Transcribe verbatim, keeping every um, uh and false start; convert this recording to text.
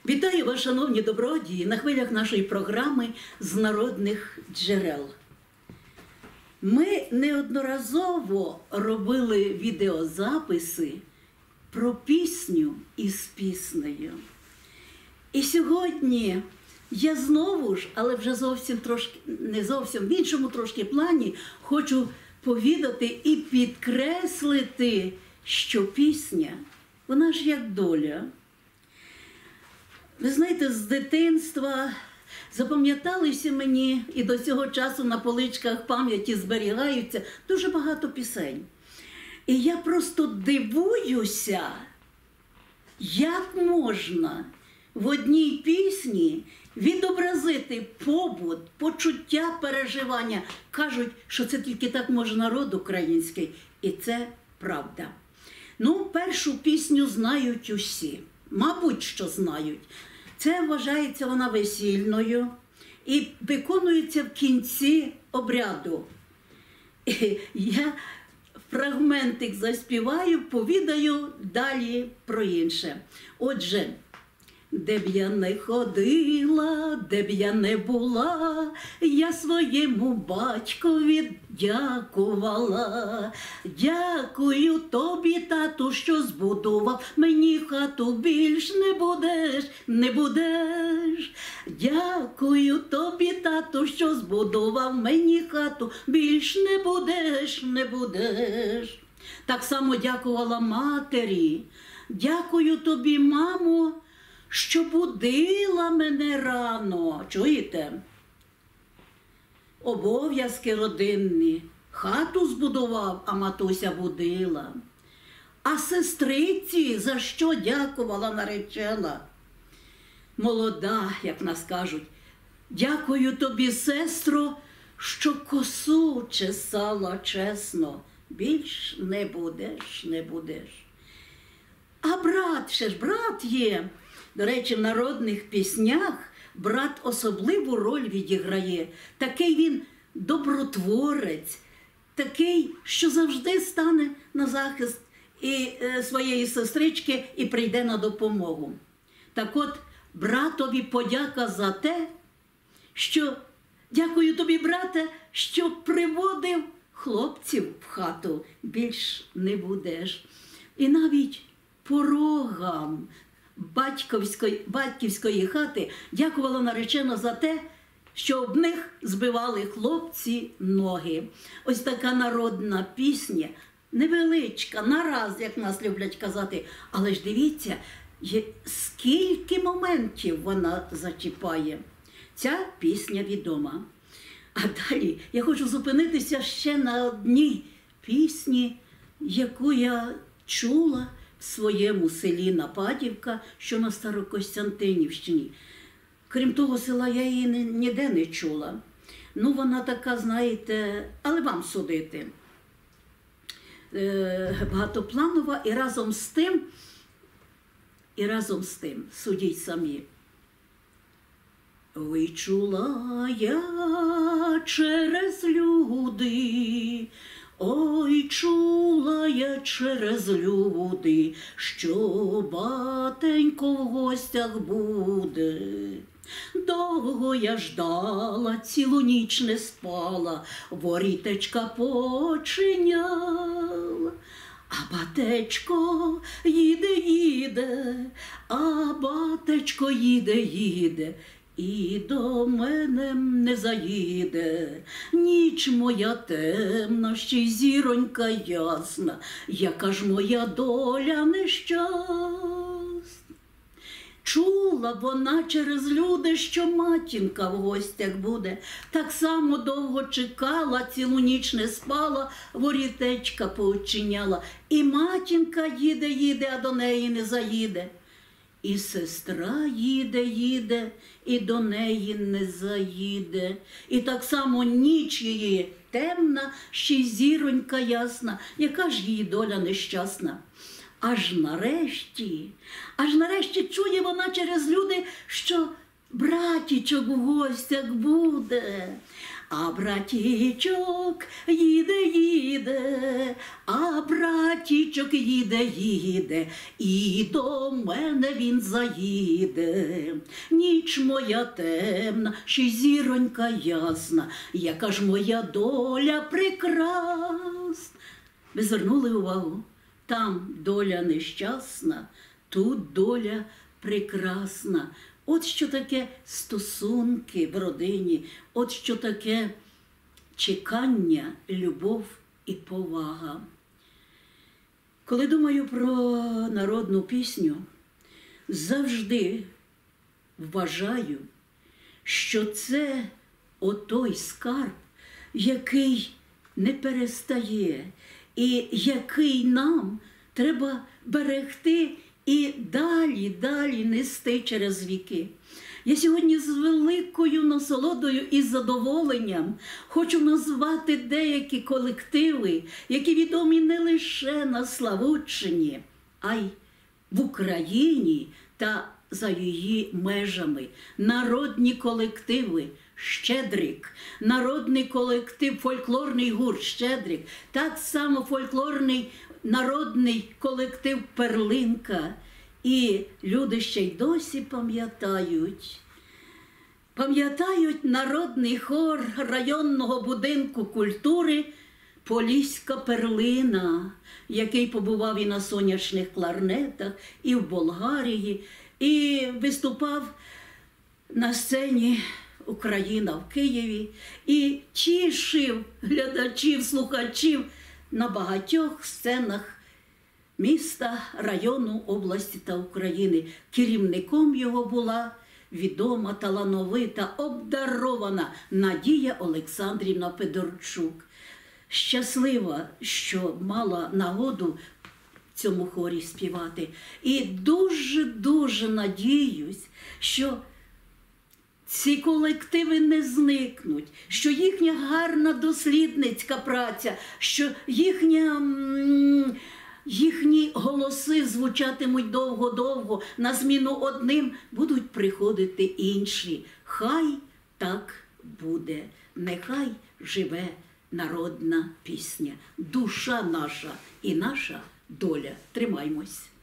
Вітаю вас, шановні добродії, на хвилях нашої програми «З народних джерел». Ми неодноразово робили відеозаписи про пісню із піснею. І сьогодні я знову ж, але вже зовсім трошки, не зовсім, в іншому трошки плані, хочу повідати і підкреслити, що пісня, вона ж як доля. Ви знаєте, з дитинства запам'яталися мені, і до цього часу на поличках пам'яті зберігаються дуже багато пісень. І я просто дивуюся, як можна в одній пісні відобразити побут, почуття, переживання. Кажуть, що це тільки так може народ український. І це правда. Ну, першу пісню знають усі. Мабуть, що знають. Це вважається вона весільною і виконується в кінці обряду. І я фрагментик заспіваю, повідаю далі про інше. Отже, де б я не ходила, де б я не була, я своєму батькові дякувала. Дякую тобі, тату, що збудував мені хату, більш не будеш, не будеш. Дякую тобі, тату, що збудував мені хату, більш не будеш, не будеш. Так само дякувала матері. Дякую тобі, мамо, що будила мене рано. Чуєте? Обов'язки родинні. Хату збудував, а матуся будила. А сестриці за що дякувала наречена? Молода, як нас кажуть. Дякую тобі, сестро, що косу чесала чесно. Більш не будеш, не будеш. А брат, ще ж брат є. До речі, в народних піснях брат особливу роль відіграє. Такий він добротворець, такий, що завжди стане на захист і е, своєї сестрички і прийде на допомогу. Так от, братові подяка за те, що, дякую тобі, брате, що приводив хлопців в хату, більш не будеш. І навіть порогам батьківської, батьківської хати дякувала наречена за те, що об них збивали хлопці ноги. Ось така народна пісня, невеличка, нараз, як нас люблять казати. Але ж дивіться, є, скільки моментів вона зачіпає. Ця пісня відома. А далі я хочу зупинитися ще на одній пісні, яку я чула в своєму селі Нападівка, що на Старокостянтинівщині. Крім того села, я її ніде не чула. Ну, вона така, знаєте, але вам судити. Е, багатопланова і разом з тим, і разом з тим, судіть самі. Ой, чула я через люди, ой, чула я через люди, що батенько в гостях буде. Довго я ждала, цілу ніч не спала, ворітечка починяла. А батечко їде, їде, а батечко їде, їде, і до мене не заїде. Ніч моя темна, ще й зіронька ясна, яка ж моя доля нещасна. Чула вона через люди, що матінка в гостях буде. Так само довго чекала, цілу ніч не спала, ворітечка поочиняла. І матінка їде, їде, а до неї не заїде. І сестра їде, їде, і до неї не заїде. І так само ніч її темна, ще й зіронька ясна, яка ж її доля нещасна. Аж нарешті, аж нарешті чує вона через люди, що братічок в гостях буде. А братічок їде, їде, а братічок їде, їде, і до мене він заїде. Ніч моя темна, ще й зіронька ясна, яка ж моя доля прекрасна. Ви звернули увагу? Там доля нещасна, тут доля прекрасна. От що таке стосунки в родині, от що таке чекання, любов і повага. Коли думаю про народну пісню, завжди вважаю, що це отой скарб, який не перестає і який нам треба берегти і далі, далі нести через віки. Я сьогодні з великою насолодою і задоволенням хочу назвати деякі колективи, які відомі не лише на Славутчині, а й в Україні та за її межами. Народні колективи «Щедрик», народний колектив, фольклорний гурт «Щедрик», так само фольклорний народний колектив «Перлинка». І люди ще й досі пам'ятають, пам'ятають народний хор районного будинку культури «Поліська перлина», який побував і на сонячних кларнетах, і в Болгарії, і виступав на сцені «Україна» в Києві, і тішив глядачів, слухачів на багатьох сценах міста, району, області та України. Керівником його була відома, талановита, обдарована Надія Олександрівна Федорчук. Щаслива, що мала нагоду в цьому хорі співати. І дуже-дуже надіюсь, що ці колективи не зникнуть, що їхня гарна дослідницька праця, що їхня, їхні голоси звучатимуть довго-довго, на зміну одним будуть приходити інші. Хай так буде, нехай живе народна пісня, душа наша і наша доля. Тримаймось.